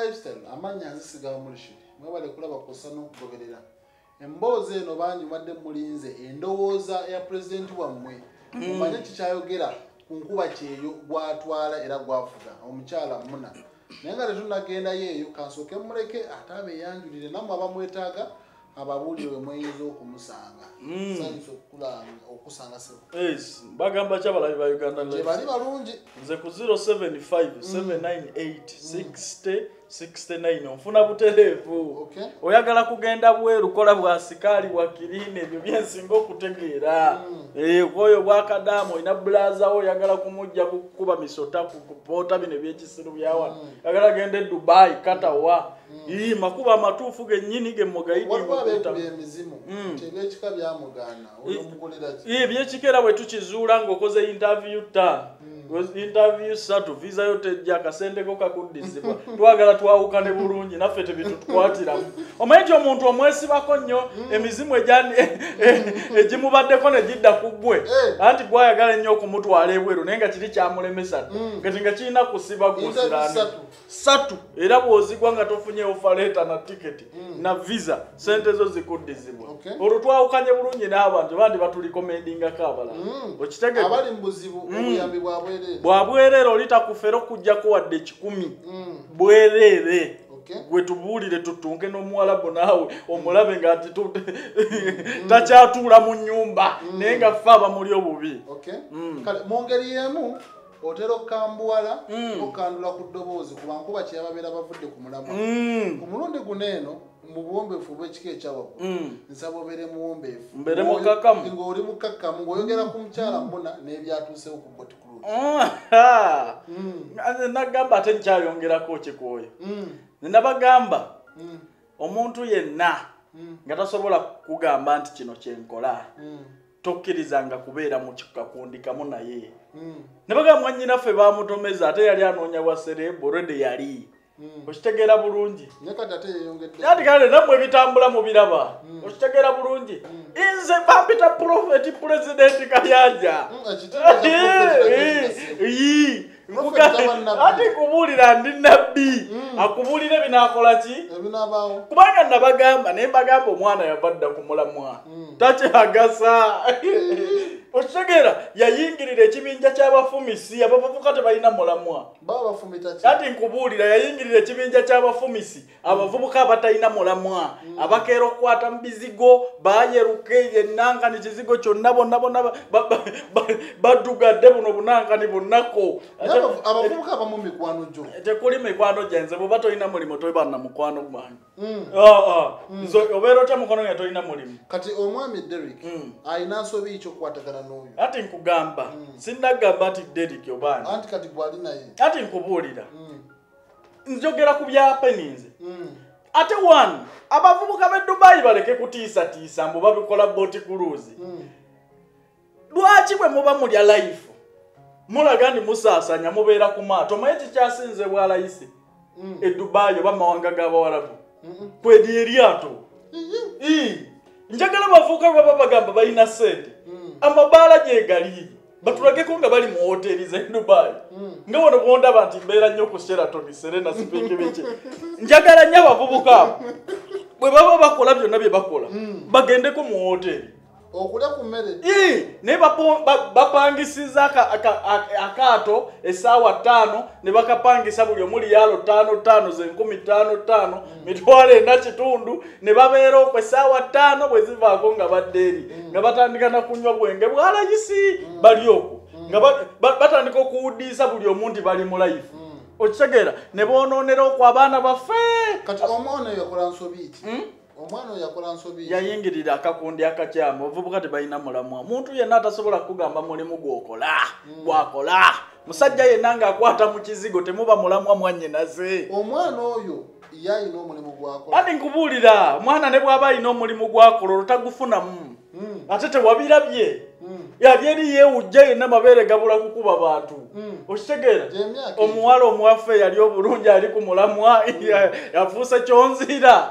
lifestyle amanya nzisiga muri shiri mwabale kulaba kosa n'okugoberera emboozi eno bangi badde mulinze endowooza ya president wammwe mumanye kikyayogera ku nkuba kyeyo gwatwala era gwafuga omukyala muna naye nga tetunnagenda yeeyo kansooke muleke ate abeeyanjulire nammwe abamwetaaga ababuulire mweyinza okumusanga sayinza okusanga bagamba kyabalabi ba Uganda bali balungi nze ku 075 798 6069 onfuna butereevu oyagala kugenda bweru kola bwa sikaali bwa kirine ebyo byensinga okutegeera oyo bwakadamu olina bulaza wo oyagala kumujja kukuba misota kupota bino ebyekisiru byawa yagala gende Dubai Katawa makuba amatuufu gennyini ge ebyekikera bwe tukizuula ng'okoze interview interview satu visa yote jja kasendeko kakuddizibwa twagala twawukane bulungi naffe tebitutukwatiramu omanyi omuntu omwesibako nnyo emizimu egimubaddeko ne gidda ku ggwe anti gwayagala ennyo okumutwala ebweru naye nga kiri kyamulemesa kati nga kirina kusiba gusirani satu era bw'ozigwa nga tofunye ofaleta na tiketi na visa sente zo zikuddizibwa olwo twawukanye bulungi n'abantu bandi batulikomendingako abalala okitegedde abali mu buzibu obuyambi bwabwerere olitakufera okujjako wadde 10 bwerere gwe tubuulire tutunke n'omuwalabu naawe omulabe nga takyatuula mu nnyumba naye nga ffe abamuli obubi kale mu ngeri y'emu otera okambuwala okandula ku ddoboozi kubankuba kyebabeera bavudde ku mulamwa ku mulundi guno eno mu buwombeefu bw'ekika ekyawaggulu nsaba obeere muwombeefu ng'oli mukakkamu ng'oyogera ku mukyala muna n'ebyatuusewo ku Boti Cruise nagamba ate nkyayongerako kikooyo nabagamba omuntu yenna nga tasobola kugamba nti kino kyenkola tokkirizanga kubeera mu kakundikamu naye nabagamba mwannyinaffe bamutomeza ate yali anoonya wa serebu olwedde yali okitegeera bulungi ati kale nammwe ebitambula mu biraba okitegeera bulungi nze bampita prophet president Kayanja ati kubuulira ndi nabbi akubuulire binaakola ki kubanga nabagamba naye mbagamba omwana yavadda ku mulamwa takyagasa okitegeera yayingirira ekibinja ky'abafumisi abavubuka tebalina mulamwa ati nkubuulira yayingirira ekibinja ky'abafumisi abavubuka abatalina mulamwa abakeera okukwata mu bizigo bayeruke yennankani kizigo kyonna bonna baddugadde buno bunankani bonnako abavubuka abamu mikwano gyo tekuli mikwano gyanze bw'oba tolina mulimu toba na mukwano gwange nze obeera otya mukono nga tolina mulimu kati omwami Derrick alina nsobi ekyokukwatagana n'oyo ati nkugamba sindagamba ati Derrick obaani anti kati gwali naye ati nkubuulira njogera ku byapeninze ate one abavubuka b'e Dubai baleke kutiisatiisa mbu babikola Boti Cruise lwaki bwe muba mulya life mulaga ndi musaasanya mubeera ku maato omanyi kikyasinze bwa layisi e Dubai oba mawanga g'Abawarabu kwedi eryato njagala bavubuka bwe baba bagamba balina ssente amabaala gyegali batulageko nga bali mu hoteli ze Dubai nga wano bwondaba nti mbeera nnyo ku Sheraton Serena Spring biki njagala nnyo abavubuka bwe baba bakola byonna bye bakola bagendeko mu hoteli okulya ku mmere naye bapangisiza akaato essaawa 5 ne bakapangisa buli omuli yalo 5 ze 15 mitwalo 4 ne babeera okwo essaawa 5 bwe zivaako nga badde eri nga batandika na kunywa bwenge bwalayisi bali okwo nga batandika okuwuddiisa buli omuntu bali mu life okitegeera ne boonoonera okwo abaana baffe kati omwana yakola nsobi ki omwana yakola nsobi yayingirira akakundi akakyamu ovubuka tebalina mulamwa omuntu yenna atasobola kugamba mulimu gwakola musajja yenna ng'akwata mu kizigo temuba mulamwa mwannyinaze omwana oyo yayina omulimu gwakola ati nkubuulira omwana ne bw'aba alina omulimu gwakola olwotagufunamu ate tewabirabye yali eri yeewujja yenna mabeere gabula kukuba bantu okitegeera omuwala omuwaffe yali obulungi ali ku mulamwa yafuuse kyonziira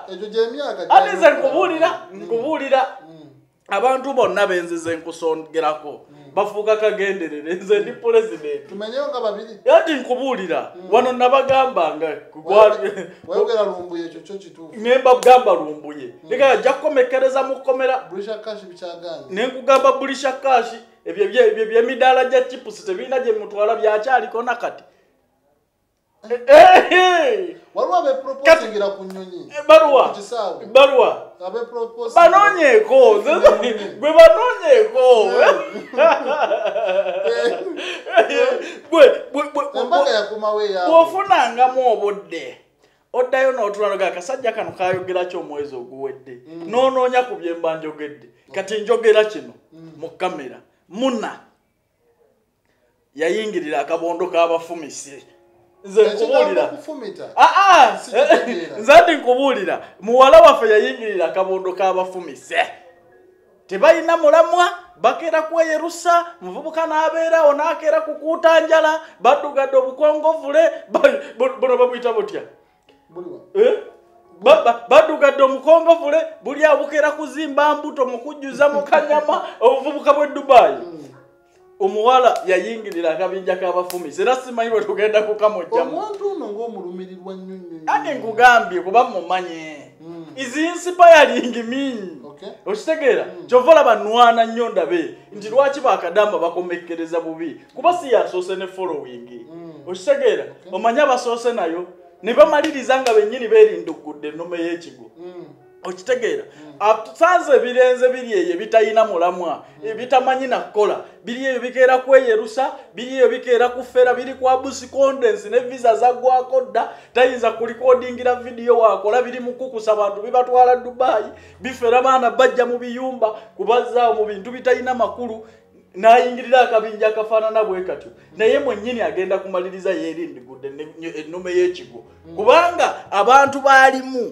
ate nze nkubuulira abantu bonna benzize nkusongerako bafuuka kagenderere nze ndi president tumenyeyo nga babiri yati nkubuulira wano nabagamba nga wayogera lumbuye ekyo kyo kituufu nemba gamba lumbuye leka ajja kukomekereza mu kkomera bulisha kashi bikyaganye nenkugamba bulisha kashi ebyo byemidaala gya chipusi tebirina gye mutwala byakyaliko nakati waliwo abeproposingira ku nnyonyi baluwa banoonyeeko gwe banoonyeeko bw'ofunangamu obudde oddayo n'otulanoga akasajja kano kayogera ki omwezi oguwedde n'onoonya ku bye mba njogedde kati njogera kino mu kamera muna yayingirira akabondo k'abafumisi nze nkubuulira nze ndi nkubuulira muwala waffe yayingirira akabondo k'abafumise tebalina mulamwa bakeera kweyerusa muvubuka n'abeerawo n'akeera kukuuta njala baddugadde obukongovule buno babuyita butya baddugadde omukongovule buli abukeera kuzimba mbuto mu kujjuza mu kanyama obuvubuka bw'e Dubai omuwala yayingirira akabinja k'abafumisi era simanyi bwe tugenda kukamujjamu omuntu ono ng'omulumirirwa nnyonnyonyo ate nkugambye kuba mumanye izi inspiring mingi okitegeera kyova olaba nwana nnyo ndabe nti lwaki bakadamba bakomekereza bubi kuba si yasoose ne following okitegeera omanye abasoose nayo ne bamaliriza nga bennyini beerindugudde ennume y'ekigo okitegeera sanze ebirenze biri eyo ebitalina mulamwa ebitamanyi nakukola biri eyo bikeera kweyerusa biri eyo bikeera kufera biri kwa busi condense ne visa zaggwako dda tayinza kulikodingira vidiyo wakola biri mukukusa abantu bibatwala Dubai bifera baana bajja mu biyumba kubazaawo mu bintu bitalina makulu nayingirira akabinja akafaanana bwe katyo naye mwennyini agenda kumaliriza yeerindigudde ennume y'ekigo kubanga abantu baalimu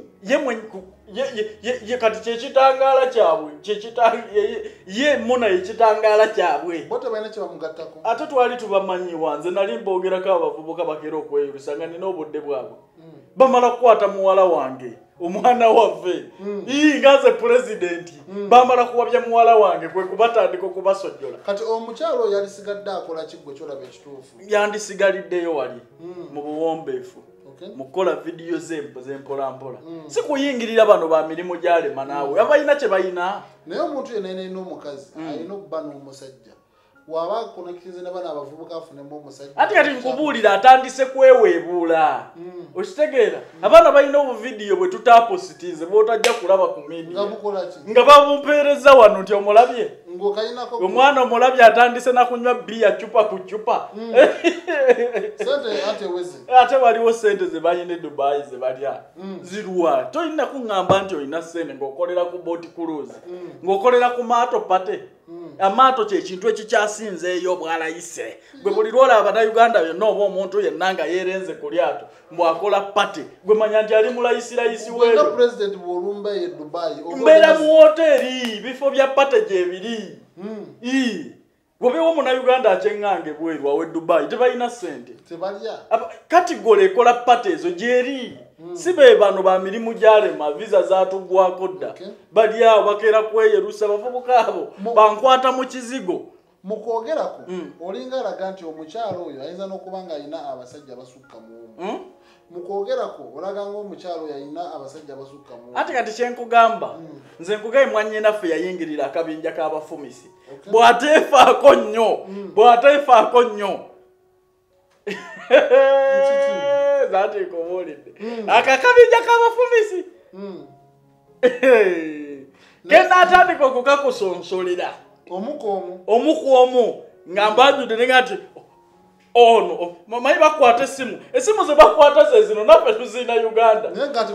ye kati kyekitangaala kyabwe ye muna ekitangaala kyabwe ate twali tubamanyiwa nze nali mbogerako abavubuka bakeera okweyurusa nga nina obudde bwabwe bamala kukwata muwala wange omwana waffe nga nze pulezidenti bamala kuwabya muwala wange kwe kubatandika okubasojjola kati omukyalo oyo yalisigadde akola kiggwe kyolaba ekituufu yandisigaliddeyo wali mu buwombeefu mukola vidiyo zempolampola si kuyingirira bano ba mirimu gyalema naawe abalina kye balina naye omuntu yenna alina omukazi alina okuba n'omusajja waba konekitize n'abaana abavubuka afunemu omusajja ate kati nkubuulira atandise kweweebuula okitegeera abaana balina obuvidiyo bwe tutapositize bwotajja kulaba ku media nga babumpeereza wano nti omulabye omwana omulabye atandise nakunywa bbiya cupa ku cupa ate waliwo sente ze balina e Dubai ze balya zirwa tolina kuŋŋamba nti olina sente ng'okolera ku boat cruise ng'okolera ku maato pate amaato kyekintu ekikyasinzeeyo bwalayise gwe buli lwolaba Abannayuganda byonna oba omuntu yenna nga yeerenze ku lyato mbwakola pate gwe manya nti ali mulayisirayisi weeyo mbeera mu woteeri bifo bya pate gyebiri gobewo Omunnayuganda akyeŋŋange bweru awe Dubai tebalina ssente kati gole ekola pate ezo gyeri si be bano ba mirimu gyalema visa zaatuggwako dda bali awo bakeera kweyerusa bavubuka abo bankwata mu kizigo mu kwogerako olinga alaga nti omukyalo oyo ayinza n'okuba nga alina abasajja abasukka mu mu kwogerako olaga ng'omukyalo oyo alina abasajja abasukka mu ate kati kyenkugamba nze nkugaye mwannyinaffe yayingirira akabinja k'abafumisi bw'ateefaako nnyo zateeka obuulidde akakabinja k'abafumisi kenaatandika okukakusonsolera omuku nga mbanjudde nenga nti ono mayi bakwata esimu ze bakwata ze zino naffe tuzina Uganda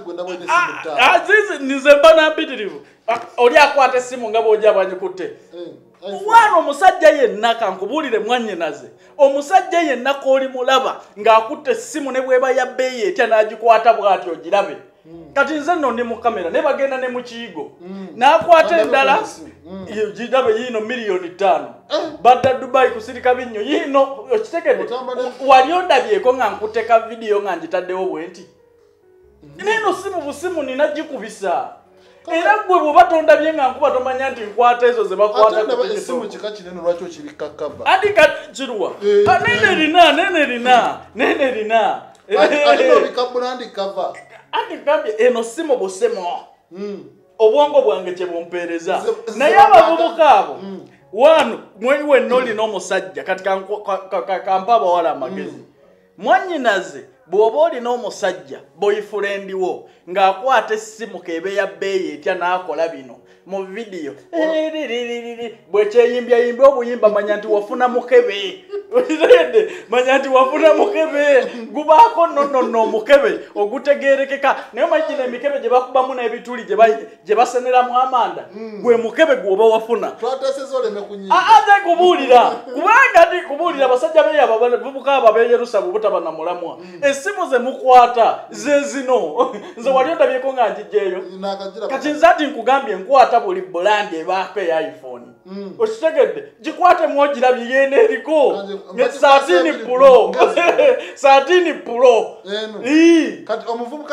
nize mba nambitirivu oli akwata esimu nga bw'ojja bwanyikutte omwana omusajja yenna kankubuulire mwannyinaze omusajja yenna k'oli mulaba ng'akutte essimu ne bw'eba ya bbeeyi etya n'agikwata bw'ati ogirabe kati nze nno ndi mu kamera ne bagenda ne mu kiyigo n'akwata endala girabe yiino $5,000,000 badda Dubai kusirika binnyo yiino okitegedde wali ondabyeko nga nkuteka vidiyo nga ngitaddewo bwe nti neno simu busimu nina gikubisa era gwe bwe batonda byenga nkuba tomanya nti nkwata ezo ze bakwata ku esimu kika kinene lwaki okibikka kava adi kiruwa nene rina ate obika brand cover adi gambye eno simu busemo obwongo bwange kye bumpeereza naye abavubuka abo wano mwenyiwe nolina omusajja kati kampa abawala amagezi mwanyinaze bw'oba olina omusajja boyfriend wo ng'akwata essimu kebe ya bbeeyi etya n'akola bino mu vidiyo bwekyeyimbyayimbya obuyimba manya nti wafuna mukebe manya nti wafuna mukebe gubaako nonnono omukebe ogutegeerekeka naye omanyina emikebe gye bakubamu n'ebituli gye baseneramu amanda gwe mukebe gwoba wafuna ate kubuulira kubanga ti kubuulira basajja beeyaba bavubuka abo abeeyerusalemu butaba na mulamwa essimu ze mukwata ze zino nze wali ondabyeko nga njijjeeyo kati nze ati nkugambye nkwata buli bulandi ebaako eya iphone okitegedde gikwate mwogirabye yeena eriko 13 Pro 13 Pro kati omuvubuka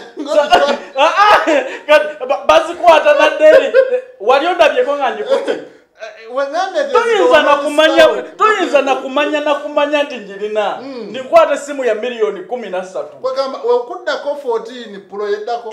bazikwata nadderi wali ondabyeko nga njikutte toyinza nakumanya nti njirina ninkwata essimu ya miliyoni 13 wekuddako 14 Pro yeddako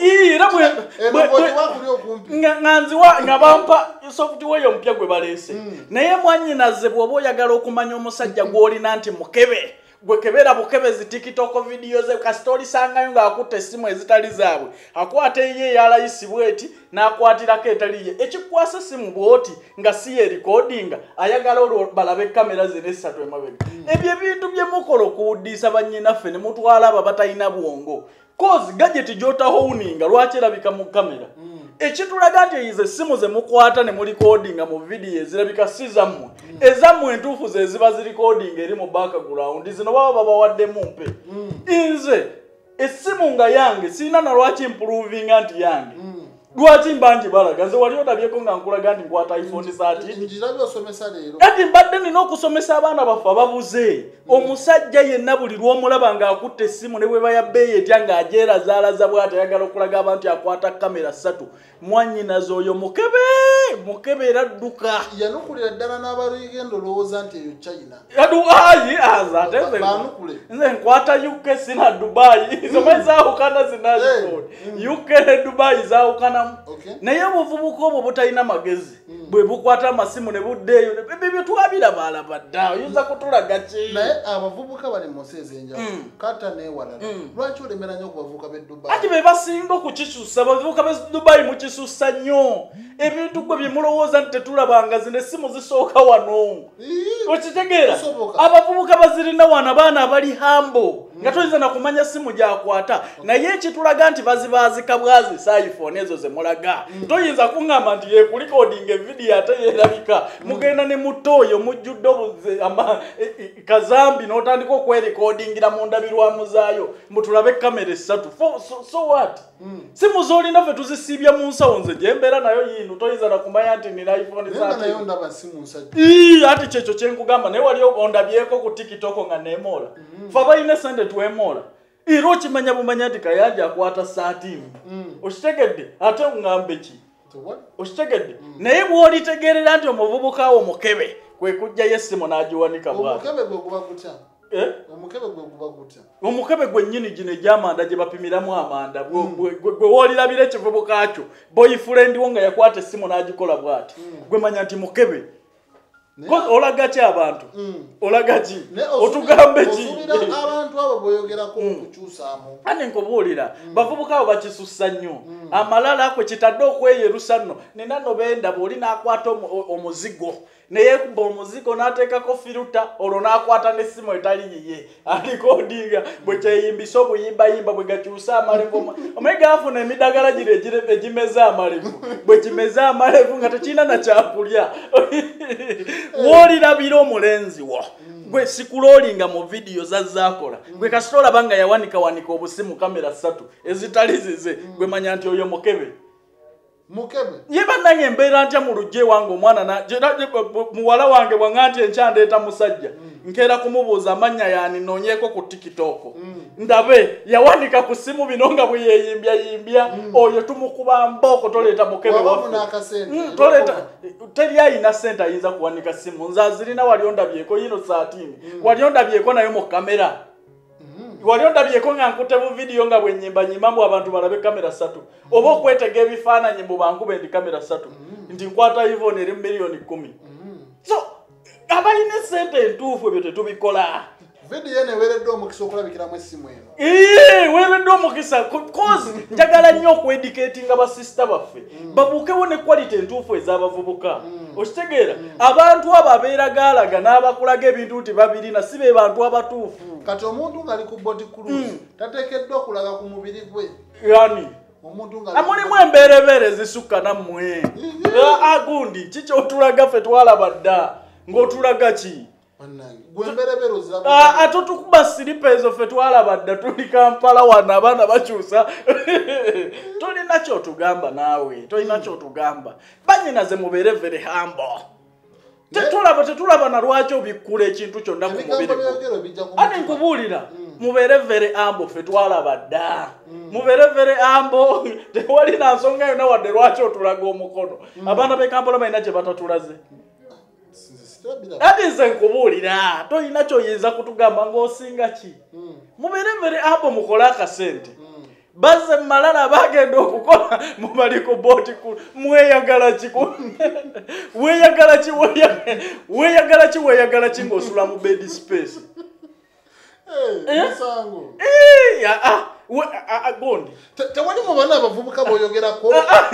nga bampa software omupya gwe baleese naye mwanyinaze bw'oba oyagala okumanya omusajja gw'olina nti mukebe gwe kebera bukebezi TikTok video ze kastori sangayo ng'akutte essimu ezitali zaabwe akwata ye yalayisibwe eti n'akwatirako etali ye ekikwasa essimu bw'oti nga si ye recordinga ayagala olwo balabe kamera zino essatu emabega ebyo ebintu bye mukola okuwuddisa bannyinaffe ne mutwala abo batalina bwongo kozi gadget gy'otahowuninga lwaki erabika mu kamera ekitulaga nti eyize essimu ze mukwata ne mu recordinga mu video ezirabika si zammwe ezammwe entuufu ze ziba zi recordinga eri mu background zino baba babawaddemu mpe nze essimu nga yange sirina na lwaki improvinga nti yange lwaki mbanji balaga nze wali odabyeko nga nkulaga nti nkwata iphone 13 kati mbadde nina okusomesa abaana baffe ababuze omusajja yenna buli lw'omulaba ng'akutte essimu ne bwe bayabbeeyi etya ng'agyerazaalaza bw'ati ayagala okulaga abantu akwata kamera 3 mwannyinaze oyo mukebe era adduka yanukulira ddala n'abalugendo olowooza nti eyo China nze nkwata UK sina Dubai zomai zaawukana zinazikoni UK ne Dubai zaawukana naye obuvubuka obwo butalina magezi bwe bukwata amasimu ne buddeeyo ebyo twabirabaalaba dda oyinza kutulaga ki naye abavubuka bali mu nsi ez'enjawulo kata neewalala lwaki olemera nnyo ku bavubuka b'e Dubai ati be basinga okukisussa abavubuka b'e Dubai mukisussa nnyo ebintu gwe bye mulowooza nti tetulabanga zino essimu zisooka wano okitegeera abavubuka bazirina wano abaana abali hambo nga toyinza nakumanya ssimu gy'akwata naye ekitulaga nti bazibaazika bwazisa iphone ezo ze mulaga toyinza kuŋŋamba nti yekulikodinga evidiyo ate yeerabika mugenda ne mutoyo mujjudde kazambi n'otandika okwerikodingira mu ndabirwamu zaayo mbutulabe kamera 3 so what simu z'olina ffe tuzisiibya mu nsawo nze gyembeera nayo yino toyinza nakumanya nti nina iphone ati kyekyo kyenkugamba naye wali ondabyeko ku TikTok nga neemoola fe abalina sente twemola era okimanya bumanya nti kayanja akwata 13 okitegedde ate ŋŋambe ki okitegedde naye bw'olitegeerera nti omuvubuka awo mukebe kwe kujjayo essimu n'agiwanika omukebe gwennyini gino egy'amanda gye bapimiramu amanda gwe woolirabira ekivubuka kyo boyfriend wo nga yakwata essimu n'agikola bw'ati gwe manya nti mukebe olaga ki abantu olaga ki otugambe ki abantu abo boyogerako okukyusaamu ane nkubuulira bavubuka abo bakisussa nnyo amalala kwe kitadde okweyerusa nno nina no benda bw'oli n'akwata omuzigo neyekuba omuzigo n'ateekako firuta olwo n'akwata n'essimu etali yiye alikodinga bwe kyeyimbisa obuyimbayimba bwe gakyusa amalevu omaye gaafuna emidagala giro egimeza amalevu bwe kimeza amalevu nga tekirina na kyakulya w'olirabira omulenzi wo gwe sikuloolinga mu vidiyo zazaakola gwe kasita olaba nga yawanikawanika obusimu kamera 3 ezitali zize gwe manya nti oyo mukebe mukebe yeba nange embeera ntya mu lujje wange omwana na muwala wange bwanganti enkyandeeta musajja nkeera kumubuuza amannya yani noonyeeko ku tikitoko ndabe yawanika ku simu bino nga bwe yeeyimbya oyo tumukuba mbooko toleeta mukebe waffe teri ayina sente ayinza kuwanika simu nze azirina wali ondabyeko yino saatini wali ondabyeko nayo mu kamera wali ondabyeko nga nkute mu vidiyo nga bwe nyimbamu abantu balabe kamera 3 oba okwetega ebifaananyi mu bankube ndi kamera 3 nti nkwata ivon eri miliyoni 10 so abalina sente entuufu ebyo tetubikola video neweredde omukisa okulabikiramu essimu eno weeredde omukisa cause njagala nnyo okueducatinga basista baffe babuukewo ne quality entuufu ez'abavubuka okitegeera abantu abo abeeragaalaga n'abakulaga ebintu nti babirina si be bantu abatuufu kati omuntu ng'ali ku body cruise tateekeddwa okulaga ku mubiri gwe yani amulimu embeerebeere zisukka nammwe agundi kikyotulaga ffe twalaba dda ng'otulaga ki ate tukuba siripa ezo ffe twalaba dda tuli Kampala wano abaana bakyusa tolina kyotugamba naawe tolina kyotugamba banyinaze mubeere very humble tetulaba na lwaki obikkula ekintu kyonna ku mubiri ate nkubuulira mubeere very humble ffe twalaba dda mubeere very humble tewali na nsonga yonna wadde lwaki otulaga omukono abaana b'e Kampala balina gye batatulaze ate nze nkubuulira tolina kyoyinza kutugamba ng'osinga ki mubeere very humble mukole akasente baze malala bagenda okukola mubali ku boti mweyagala ki weyagala ki ng'osula mu bed space gondi tewali mu bana abavubuka boyogerako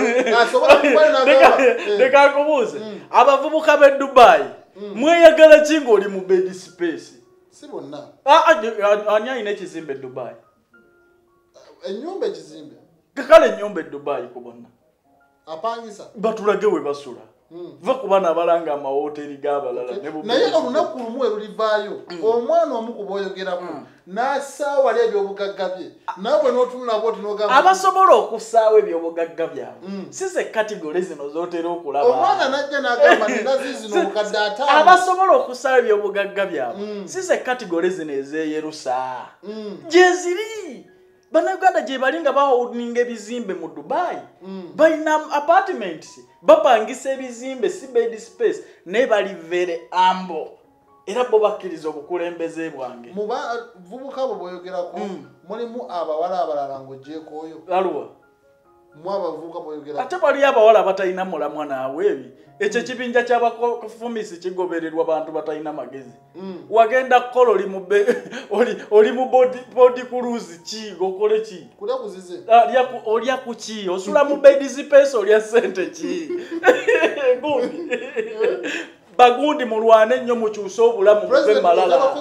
leka nkubuuze abavubuka b'e Dubai mweyagala ki ng'oli mu bed space si bonna ani alina ekizimbe e Dubai ennyumba ekizimbe kakale ennyumba e Dubai ku bonna apangisa batulage we basula va ku bana abalanga amawoteri g'abalala naye olunaku lumu erulivaayo omwana omu ku boyogerako n'asaawa ebyobugagga bye naawe n'otunula bwoti n'ogamba abasobola okusaawa ebyobugagga byabwe si ze kategole zino z'otera okulaba omwana n'ajja n'agamba ninaziizino omukadde ataano abasobola okusaawa ebyobugagga byabwe si ze kategole zino ez'eyerusa gye ziri Bannayuganda gye bali nga bawoninga ebizimbe mu Dubai balina apartments bapangisa ebizimbe si bed space ne bali very humble era bo bakkiriza obukulembeze bwange mu bavubuka abo boyogerako mulimu abawala abalala ng'ogyeko oyo aluwa mu abavubuka boyogerako ate bali abawala batalina mulamwa naawe ebi ekyo ekibinja ky'abafumisi kigobererwa abantu batalina magezi wagenda kukola oli mu body cruise ki okole ki kulya kuzize olya ku ki osula mu bed space olya sente ki gundi bagundi mulwane nnyo mukyuse obulamu muve malala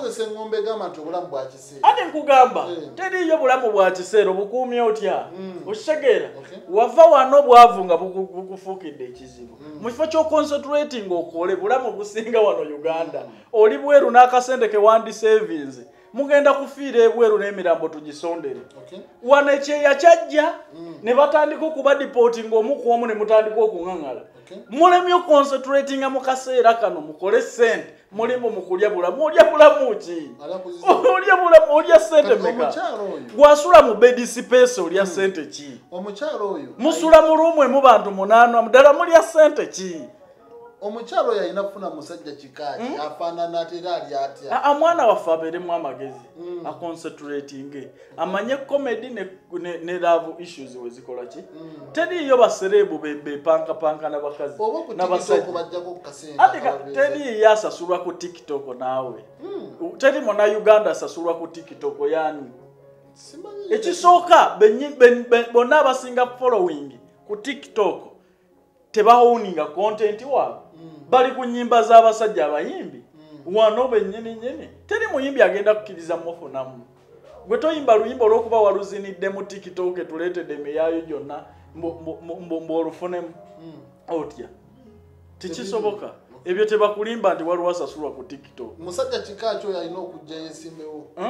ate nkugamba teriyo bulamu bwa kiseera obukuumye otya okitegeera wava wano obwavu nga bukufuukidde ekizibu mu kifo ky'oconcentrating okole bulamu businga wano Uganda oli bweru n'akasente ke wandisavings mugenda kufiira ebweru n'emirambo tugisondere wano ekyeya kyajja ne batandika okuba deporting omu ku omu ne mutandika okuŋaŋala mulemye concentrating mu kaseera kano mukole sente mulimu mukulya bulamu olya bulamu ki olya bulamu olya sente meka gwasula mu bed space olya sente ki omukyalo oyo musula mu ruumwe mu bantu 8 mudala mulya sente ki omukyalo oyo alina kufuna musajja kikaaki afaanana ate era ali atya amwana waffe abeeremu amagezi aconcentrating amanye comedy ne love issues we zikola ki teriyo baserebu bepankapanka n'abakazi n'abasajja teriyo asasulwa ku TikTok naawe teri muna Uganda asasulwa ku TikTok yani ekisooka bonna abasinga following ku TikTok tebawuninga content waabwe bali ku nnyimba z'abasajja abayimbi wano bennyini teri muyimbi agenda kukkiriza mufunamu gwe toyimba luyimba olw'okuba waluzinidde mu TikTok tuleetedde emiyaayo gyonna mb'olufunemu otya tekisoboka ebyo tebakulimba nti waliwo asasulwa ku TikTok musajja kikaaki oyo alina okujja yeesimbewo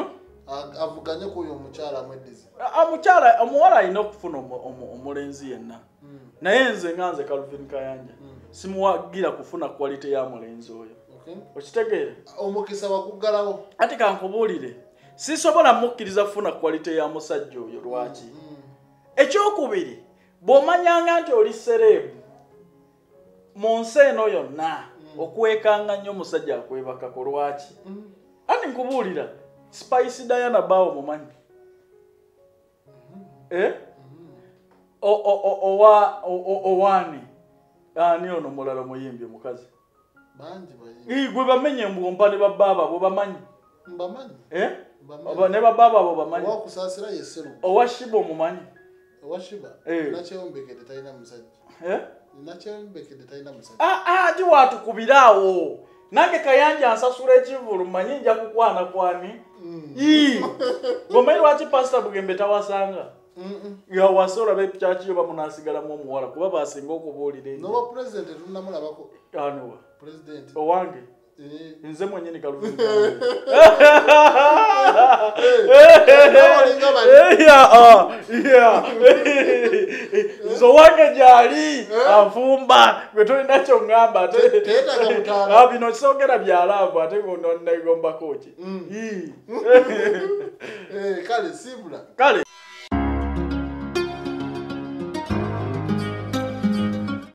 avuganye ku uyo mukyala amweddize omukyala omuwala alina okufuna omulenzi yenna naye nze nganze Calvin Kayanja simuwagira kufuna quality ya mulenzi oyo okitegeera omukisa wakuggalawo ati kankubuulire sisobola mukkiriza kufuna quality ya musajja oyo lwaki ekyokubiri bw'omanyanga nti oli serebu mu nsi eno yonna okwekanga nnyo omusajja akwebakako lwaki ati nkubuulira Spice Diana bawo mumanyi owani ani ono mulala muyimbi mukazi gwe bamenye mbwompa ne bababa bo bamanyi ne bababa bo bamanyi owashiba mumanyi ati watukubiraawo nange Kayanja ansasula ekivulu manyi nja kukwana kwani gomanyi lwaki Pastor Bugembe tawasanga yawasora bepichachi yo bamunasigalamu omuwala kuba basinga okubuulira no president tunamulabako anuwa president owange nze mwenyewe Calvin nzo wange jali afumba gwetolina kyongamba bino kisogera byalavu ate gondonegomba koki kale sibula kale